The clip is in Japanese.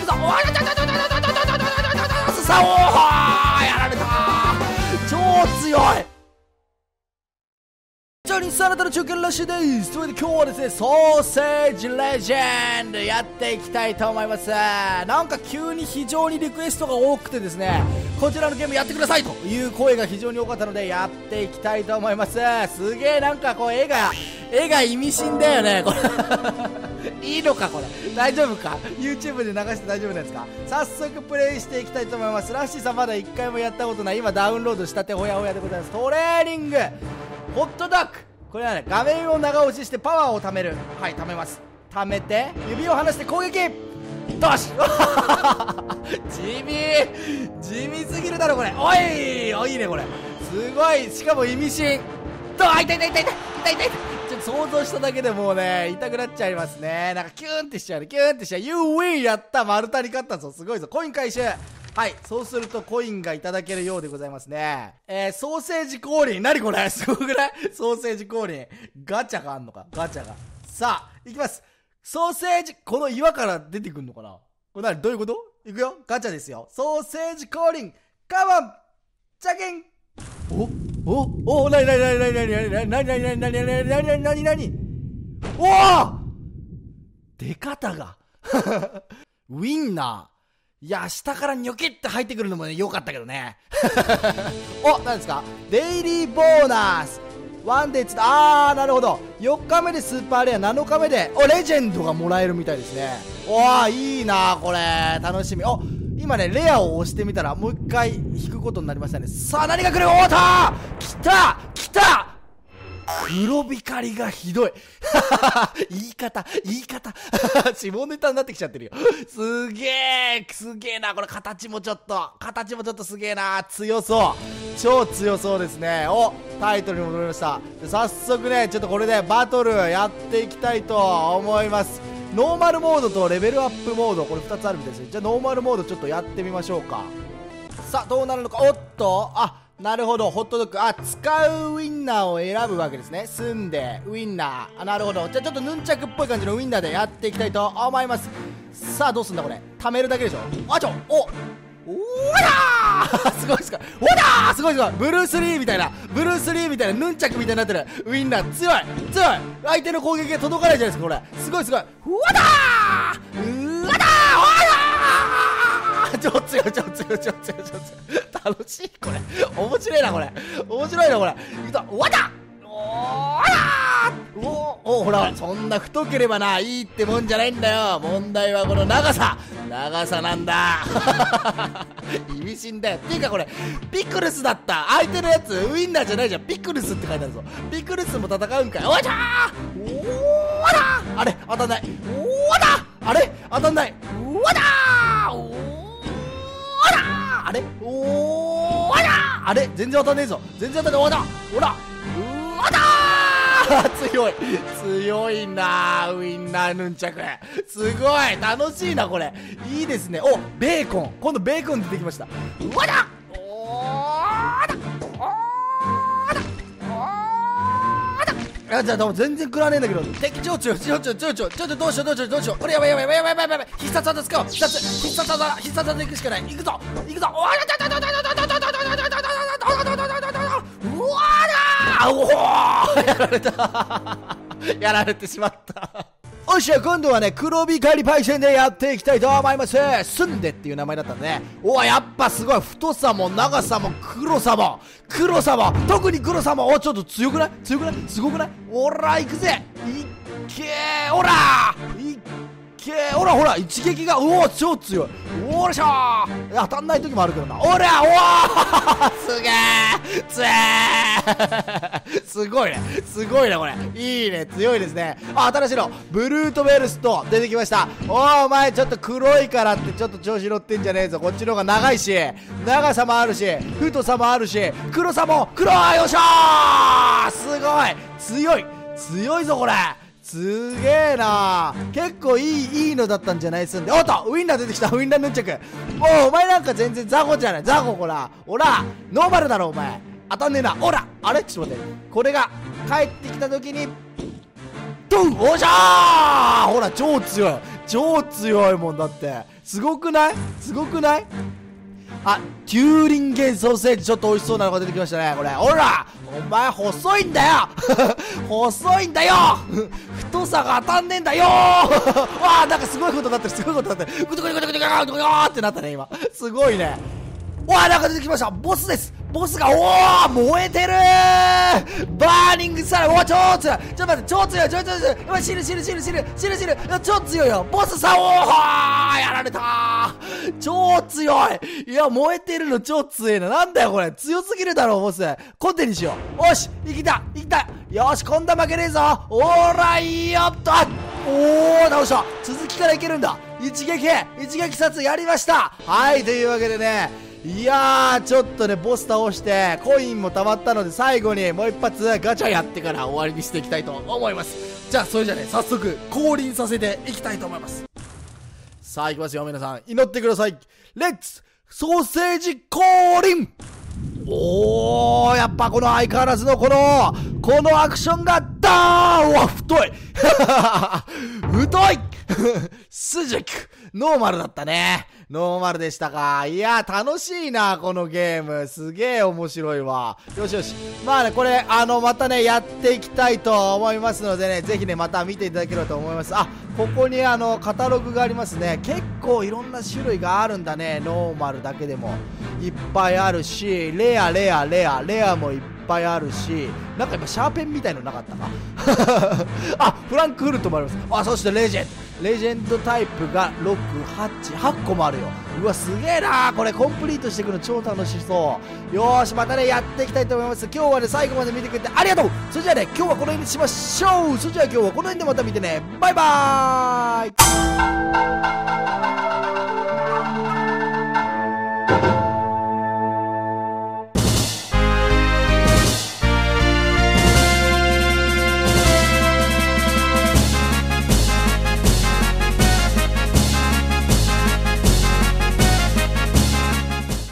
くぞ。おわ、さあ、おー、やられたー。超強い。じゃああなたの中堅らしいです。というわけで今日はですね、ソーセージレジェンドやっていきたいと思います。なんか急に非常にリクエストが多くてですね、こちらのゲームやってくださいという声が非常に多かったのでやっていきたいと思います。すげえなんかこう絵が意味深だよねこれいいのかこれ、大丈夫か、 YouTube で流して大丈夫なんですか。早速プレイしていきたいと思います。ラッシーさんまだ1回もやったことない、今ダウンロードしたてほやほやでございます。トレーニングホットドッグ、これはね、画面を長押ししてパワーを貯める。はい、貯めます。貯めて指を離して攻撃、どし地味すぎるだろこれ。おいおいいねこれ、すごい。しかも意味深と、あ、痛いちょっと想像しただけでもうね痛くなっちゃいますね。なんかキューンってしちゃうね、キューンってしちゃう。You win、 やった、丸太に勝ったぞ、すごいぞ。コイン回収。はい、そうするとコインがいただけるようでございますね。ソーセージ降臨、何これ、すごくない？ソーセージ降臨、ガチャがあんのか、ガチャが。さあ、いきます。ソーセージ、この岩から出てくんのかな、これ何、どういうこと？いくよ、ガチャですよ。ソーセージ降臨、カモン、チャキン。お、なにおお、出方がウィンナー、いや、下からニョキって入ってくるのもね、良かったけどね。お、何ですか？デイリーボーナス。ワンデーツ、なるほど。4日目でスーパーレア、7日目で、レジェンドがもらえるみたいですね。いいなこれ。楽しみ。今ね、レアを押してみたら、もう一回引くことになりましたね。さあ、何が来る？来た黒光りがひどい。言い方。下ネタになってきちゃってるよ。すげえな、これ。形もちょっとすげえな。強そう。超強そうですね。タイトルに戻りました。早速ね、ちょっとこれでバトルやっていきたいと思います。ノーマルモードとレベルアップモード、これ2つあるみたいですね。じゃあノーマルモードちょっとやってみましょうか。さあ、どうなるのか。なるほど、ホットドッグ。使うウインナーを選ぶわけですね。住んで、ウインナー。なるほど。じゃあちょっとヌンチャクっぽい感じのウインナーでやっていきたいと思います。さあ、どうすんだこれ。貯めるだけでしょ。すごい。すごい。ブルース・リーみたいな、ヌンチャクみたいになってる。ウインナー、強い。相手の攻撃が届かないじゃないですか、これ。すごい。超強い。楽しいこれ。面白いなこれ。いくぞ。ほら、そんな太ければいいってもんじゃないんだよ。問題はこの長さなんだ。意味深だよ。っていうかこれピクルスだった。相手のやつウインナーじゃないじゃん。ピクルスって書いてあるぞ。ピクルスも戦うんかい。あれ当たんない。当たんない。あれ全然当たんねえぞ。強いなウインナーヌンチャク。すごい楽しいなこれ。いいですね。ベーコン、今度ベーコン出てきました。じゃあ全然食らわねえんだけど、敵超強い。ちょっとどうしよう。これやばい。必殺技使おう。必殺技でいくしかない。いくぞ。やられてしまった。よっしゃ、今度はね、黒光りパイセンでやっていきたいと思います。スンデっていう名前だったんでね。やっぱすごい。太さも長さも黒さも、特に黒さも、ちょっと強くない？すごくない？行くぜ。ほら、一撃が、超強い。おっしゃー。当たんない時もあるけどな。すげー。すごいね、これ。いいね、強いですね。新しいの。ブルートベルスト出てきました。お前ちょっと黒いからってちょっと調子乗ってんじゃねえぞ。こっちの方が長いし、長さもあるし、太さもあるし、黒さも黒い。よっしゃー。すごい。強いぞ、これ。すげえな。結構いいのだったんじゃないっすんで。ウィンナー出てきた。ウィンナーヌンチャク。お前なんか全然ザコじゃない。ほらノーマルだろお前。当たんねえな。あれちょっと待って。これが帰ってきた時にドン。おっしゃー。ほら超強い。 超強いもんだって。すごくない？すごくない？あ、テューリンゲンソーセージ、ちょっと美味しそうなのが出てきましたね、これ。ほらお前細いんだよ細いんだよ太さが当たんねえんだよわあ、なんかすごいことになってる、すごいことになってる。グトグトグトグトグトグトってなったね、今。すごいね。わあ、なんか出てきました。ボスです。ボスが、おー燃えてるーバーニングサラ、おー超強い。ちょっと待って、超強い、超強い。今、死ぬ。超強いよ。ボスさん、おーやられたー超強い。いや、燃えてるの超強いな。なんだよ、これ。強すぎるだろ、ボス。コンテにしよう。おし、いきた。よし、今度は負けねえぞ。おーらいよっと。おー、倒した。続きからいけるんだ。一撃殺やりました。はい、というわけでね。いやー、ちょっとね、ボス倒して、コインも溜まったので、最後にもう一発ガチャやってから終わりにしていきたいと思います。じゃあ、それじゃね、早速、降臨させていきたいと思います。さあ、いきますよ、皆さん。祈ってください。レッツソーセージ降臨。おー、やっぱこの相変わらずのこのアクションがダーン。うわ、太い太いスジュクノーマルだったね。ノーマルでしたか。いや、楽しいな、このゲーム。すげえ面白いわ。よし。まあね、これ、またね、やっていきたいと思いますのでね、ぜひね、また見ていただければと思います。あ、ここにカタログがありますね。結構いろんな種類があるんだね。ノーマルだけでも。いっぱいあるし、レアもいっぱいあるし、なんか今シャーペンみたいのなかったかあ、フランクフルトもあります。あ、そしてレジェンドタイプが6、8個もあるよ。うわ、すげえなー。これコンプリートしていくの超楽しそう。よーし、またね、やっていきたいと思います。今日はね、最後まで見てくれてありがとう。それじゃあね、今日はこの辺にしましょう。それじゃあ今日はこの辺でまた見てね。バイバーイ。